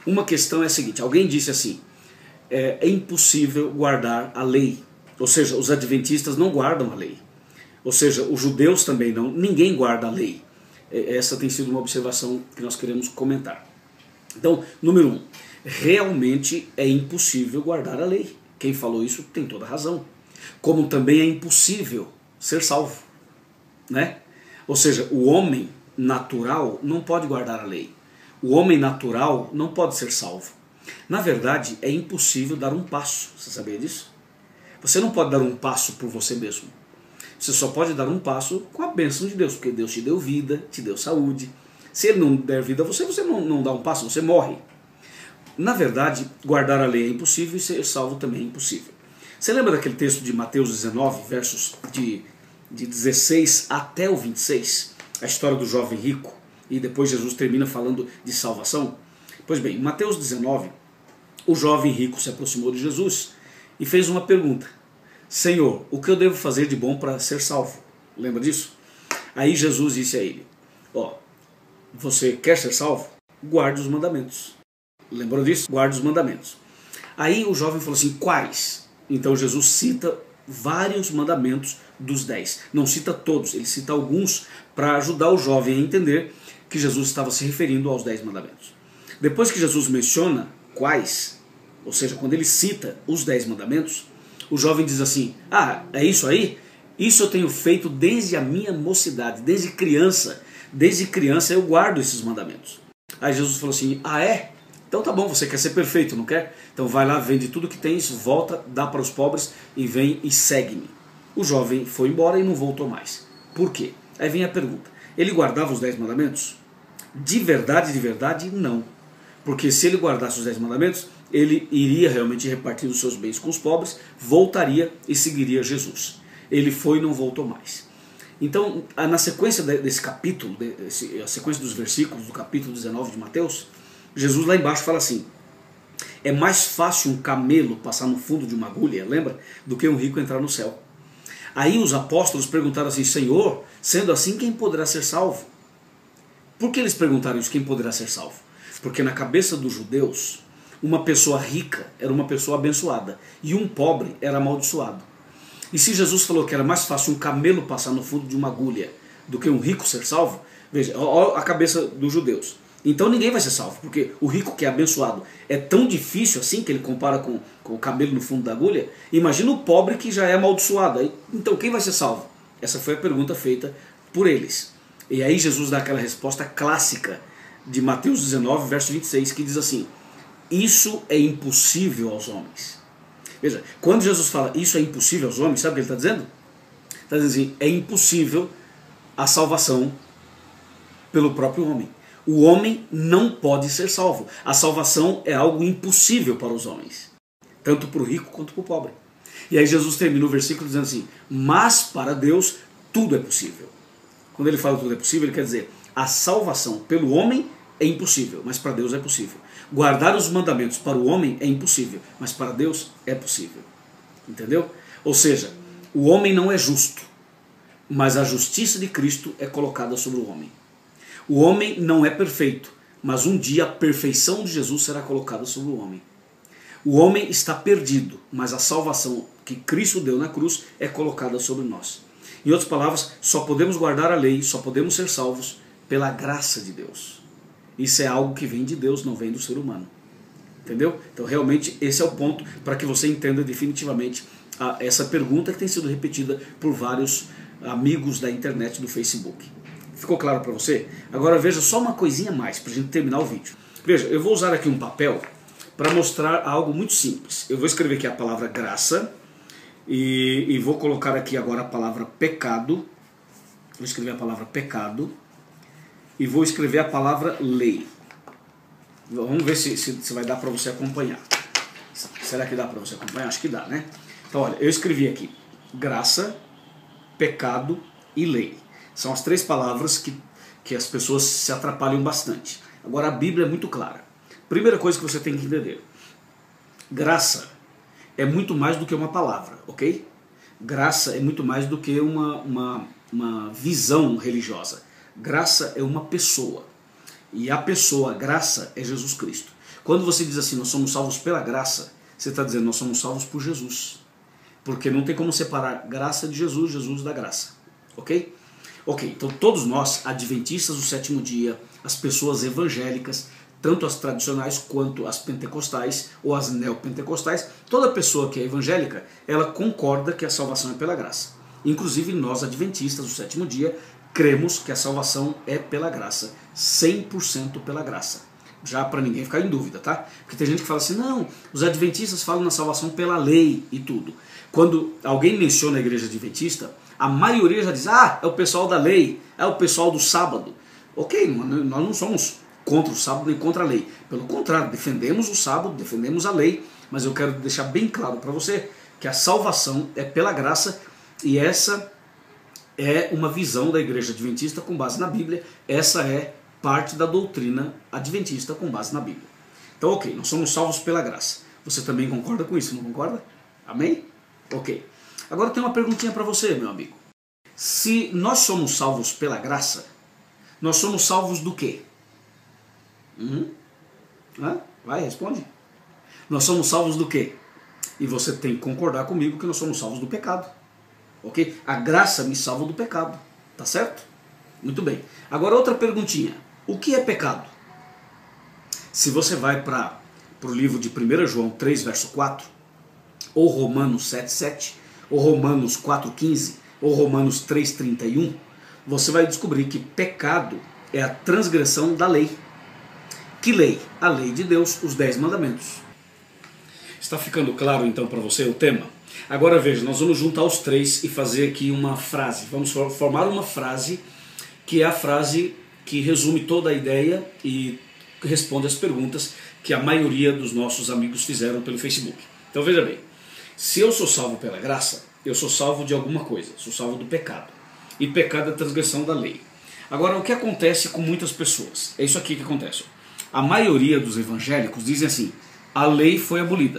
uma questão é a seguinte, alguém disse assim, é impossível guardar a lei, ou seja, os adventistas não guardam a lei, ou seja, os judeus também não, ninguém guarda a lei. Essa tem sido uma observação que nós queremos comentar. Então, número 1, realmente é impossível guardar a lei. Quem falou isso tem toda a razão. Como também é impossível ser salvo, né? Ou seja, o homem natural não pode guardar a lei. O homem natural não pode ser salvo. Na verdade, é impossível dar um passo. Você sabia disso? Você não pode dar um passo por você mesmo. Você só pode dar um passo com a bênção de Deus, porque Deus te deu vida, te deu saúde. Se Ele não der vida a você, você não dá um passo, você morre. Na verdade, guardar a lei é impossível e ser salvo também é impossível. Você lembra daquele texto de Mateus 19, versos de 16 até o 26? A história do jovem rico, e depois Jesus termina falando de salvação? Pois bem, em Mateus 19, o jovem rico se aproximou de Jesus e fez uma pergunta. Senhor, o que eu devo fazer de bom para ser salvo? Lembra disso? Aí Jesus disse a ele, você quer ser salvo? Guarde os mandamentos. Lembrou disso? Guarde os mandamentos. Aí o jovem falou assim, quais? Então Jesus cita vários mandamentos dos 10. Não cita todos, ele cita alguns para ajudar o jovem a entender que Jesus estava se referindo aos 10 mandamentos. Depois que Jesus menciona quais, ou seja, quando ele cita os 10 mandamentos, o jovem diz assim, é isso aí? Isso eu tenho feito desde a minha mocidade, desde criança eu guardo esses mandamentos. Aí Jesus falou assim, é? Então tá bom, você quer ser perfeito, não quer? Então vai lá, vende tudo que tens, volta, dá para os pobres e vem e segue-me. O jovem foi embora e não voltou mais. Por quê? Aí vem a pergunta, ele guardava os 10 mandamentos? De verdade, não. Porque se ele guardasse os 10 mandamentos, ele iria realmente repartir os seus bens com os pobres, voltaria e seguiria Jesus. Ele foi e não voltou mais. Então, na sequência desse capítulo, a sequência dos versículos do capítulo 19 de Mateus, Jesus lá embaixo fala assim, é mais fácil um camelo passar no fundo de uma agulha, lembra? Do que um rico entrar no céu. Aí os apóstolos perguntaram assim, Senhor, sendo assim, quem poderá ser salvo? Por que eles perguntaram isso, quem poderá ser salvo? Porque na cabeça dos judeus, uma pessoa rica era uma pessoa abençoada e um pobre era amaldiçoado. E se Jesus falou que era mais fácil um camelo passar no fundo de uma agulha do que um rico ser salvo, veja, olha a cabeça dos judeus. Então ninguém vai ser salvo, porque o rico que é abençoado é tão difícil assim, que ele compara com o camelo no fundo da agulha. Imagina o pobre que já é amaldiçoado. Então quem vai ser salvo? Essa foi a pergunta feita por eles. E aí Jesus dá aquela resposta clássica de Mateus 19, verso 26, que diz assim, isso é impossível aos homens. Veja, quando Jesus fala isso é impossível aos homens, sabe o que ele está dizendo? Está dizendo assim, é impossível a salvação pelo próprio homem. O homem não pode ser salvo. A salvação é algo impossível para os homens, tanto para o rico quanto para o pobre. E aí Jesus termina o versículo dizendo assim, mas para Deus tudo é possível. Quando ele fala tudo é possível, ele quer dizer, a salvação pelo homem é impossível, mas para Deus é possível. Guardar os mandamentos para o homem é impossível, mas para Deus é possível. Entendeu? Ou seja, o homem não é justo, mas a justiça de Cristo é colocada sobre o homem. O homem não é perfeito, mas um dia a perfeição de Jesus será colocada sobre o homem. O homem está perdido, mas a salvação que Cristo deu na cruz é colocada sobre nós. Em outras palavras, só podemos guardar a lei, só podemos ser salvos pela graça de Deus. Isso é algo que vem de Deus, não vem do ser humano. Entendeu? Então realmente esse é o ponto para que você entenda definitivamente essa pergunta que tem sido repetida por vários amigos da internet, do Facebook. Ficou claro para você? Agora veja só uma coisinha a mais para a gente terminar o vídeo. Veja, eu vou usar aqui um papel para mostrar algo muito simples. Eu vou escrever aqui a palavra graça e vou colocar aqui agora a palavra pecado. Vou escrever a palavra pecado e vou escrever a palavra lei. Vamos ver se vai dar para você acompanhar. Será que dá para você acompanhar? Acho que dá, né? Então olha, eu escrevi aqui graça, pecado e lei. São as 3 palavras que as pessoas se atrapalham bastante. Agora a Bíblia é muito clara. Primeira coisa que você tem que entender. Graça é muito mais do que uma palavra, ok? Graça é muito mais do que uma visão religiosa. Graça é uma pessoa. E a pessoa, a graça, é Jesus Cristo. Quando você diz assim, nós somos salvos pela graça, você está dizendo, nós somos salvos por Jesus. Porque não tem como separar graça de Jesus, Jesus da graça. Ok? Ok, então todos nós, adventistas do sétimo dia, as pessoas evangélicas, tanto as tradicionais quanto as pentecostais ou as neopentecostais, toda pessoa que é evangélica, ela concorda que a salvação é pela graça. Inclusive nós, adventistas do sétimo dia, cremos que a salvação é pela graça, 100% pela graça. Já para ninguém ficar em dúvida, tá? Porque tem gente que fala assim, não, os adventistas falam na salvação pela lei e tudo. Quando alguém menciona a igreja adventista, a maioria já diz, ah, é o pessoal da lei, é o pessoal do sábado. Ok, nós não somos contra o sábado nem contra a lei. Pelo contrário, defendemos o sábado, defendemos a lei, mas eu quero deixar bem claro para você que a salvação é pela graça e essa é uma visão da igreja adventista com base na Bíblia, essa é parte da doutrina adventista com base na Bíblia. Então, ok, nós somos salvos pela graça. Você também concorda com isso, não concorda? Amém? Ok. Agora tem uma perguntinha para você, meu amigo. Se nós somos salvos pela graça, nós somos salvos do quê? Vai, responde. Nós somos salvos do quê? E você tem que concordar comigo que nós somos salvos do pecado. Ok? A graça me salva do pecado. Tá certo? Muito bem. Agora outra perguntinha. O que é pecado? Se você vai para o livro de 1 João 3, verso 4, ou Romanos 7, 7, ou Romanos 4, 15, ou Romanos 3, 31, você vai descobrir que pecado é a transgressão da lei. Que lei? A lei de Deus, os 10 mandamentos. Está ficando claro então para você o tema? Agora veja, nós vamos juntar os três e fazer aqui uma frase. Vamos formar uma frase que é a frase que resume toda a ideia e responde às perguntas que a maioria dos nossos amigos fizeram pelo Facebook. Então veja bem, se eu sou salvo pela graça, eu sou salvo de alguma coisa, sou salvo do pecado. E pecado é a transgressão da lei. Agora o que acontece com muitas pessoas? É isso aqui que acontece. A maioria dos evangélicos dizem assim, a lei foi abolida.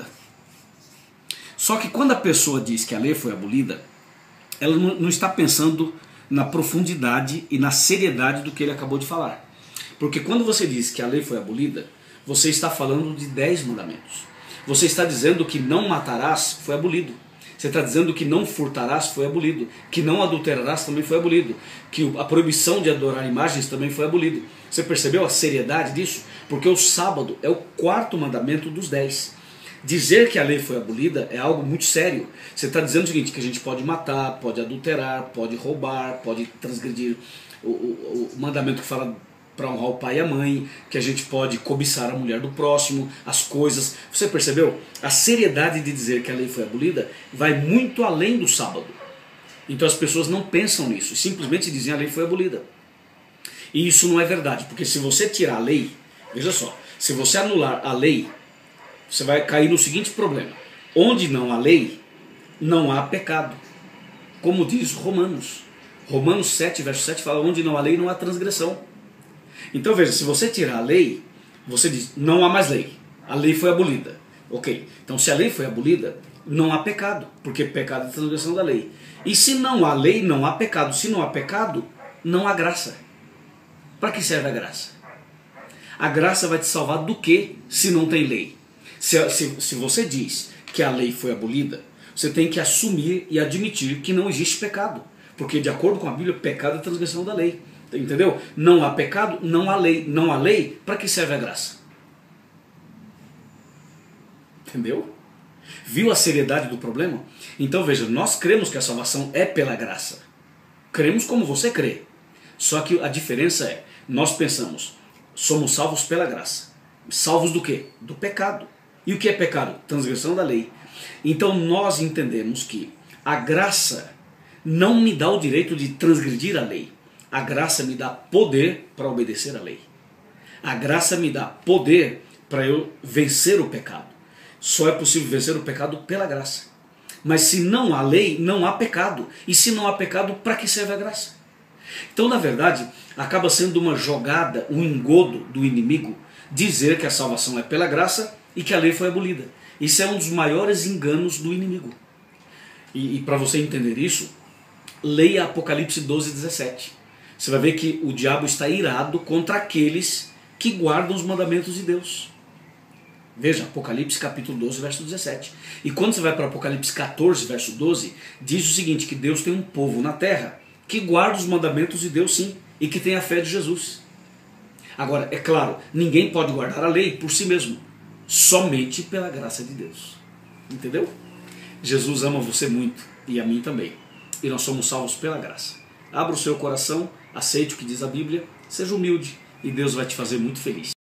Só que quando a pessoa diz que a lei foi abolida, ela não está pensando na profundidade e na seriedade do que ele acabou de falar. Porque quando você diz que a lei foi abolida, você está falando de 10 mandamentos. Você está dizendo que não matarás foi abolido. Você está dizendo que não furtarás foi abolido. Que não adulterarás também foi abolido. Que a proibição de adorar imagens também foi abolido. Você percebeu a seriedade disso? Porque o sábado é o 4º mandamento dos 10. Dizer que a lei foi abolida é algo muito sério. Você está dizendo o seguinte, que a gente pode matar, pode adulterar, pode roubar, pode transgredir o mandamento que fala para honrar o pai e a mãe, que a gente pode cobiçar a mulher do próximo, as coisas. Você percebeu? A seriedade de dizer que a lei foi abolida vai muito além do sábado. Então as pessoas não pensam nisso, simplesmente dizem a lei foi abolida. E isso não é verdade, porque se você tirar a lei, veja só, se você anular a lei, você vai cair no seguinte problema. Onde não há lei, não há pecado. Como diz Romanos. Romanos 7, verso 7 fala, onde não há lei, não há transgressão. Então veja, se você tirar a lei, você diz, não há mais lei. A lei foi abolida. Ok, então se a lei foi abolida, não há pecado, porque pecado é transgressão da lei. E se não há lei, não há pecado. Se não há pecado, não há graça. Para que serve a graça? A graça vai te salvar do que se não tem lei? Se você diz que a lei foi abolida, você tem que assumir e admitir que não existe pecado. Porque de acordo com a Bíblia, pecado é transgressão da lei. Entendeu? Não há pecado, não há lei. Não há lei, para que serve a graça? Entendeu? Viu a seriedade do problema? Então veja, nós cremos que a salvação é pela graça. Cremos como você crê. Só que a diferença é, nós pensamos, somos salvos pela graça. Salvos do quê? Do pecado. E o que é pecado? Transgressão da lei. Então nós entendemos que a graça não me dá o direito de transgredir a lei. A graça me dá poder para obedecer a lei. A graça me dá poder para eu vencer o pecado. Só é possível vencer o pecado pela graça. Mas se não há lei, não há pecado. E se não há pecado, para que serve a graça? Então, na verdade, acaba sendo uma jogada, um engodo do inimigo dizer que a salvação é pela graça e que a lei foi abolida. Isso é um dos maiores enganos do inimigo. E para você entender isso, leia Apocalipse 12, 17. Você vai ver que o diabo está irado contra aqueles que guardam os mandamentos de Deus. Veja, Apocalipse capítulo 12, verso 17. E quando você vai para Apocalipse 14, verso 12, diz o seguinte, que Deus tem um povo na terra que guarda os mandamentos de Deus sim, e que tem a fé de Jesus. Agora, é claro, ninguém pode guardar a lei por si mesmo, somente pela graça de Deus. Entendeu? Jesus ama você muito, e a mim também. E nós somos salvos pela graça. Abra o seu coração, aceite o que diz a Bíblia, seja humilde, e Deus vai te fazer muito feliz.